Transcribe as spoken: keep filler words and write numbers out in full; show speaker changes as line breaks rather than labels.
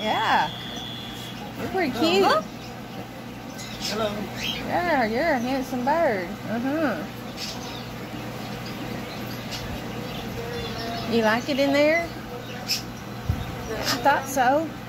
Yeah. You're pretty cute.
Uh-huh. Hello.
Yeah, you're a handsome bird. Uh-huh. You like it in there? I thought so.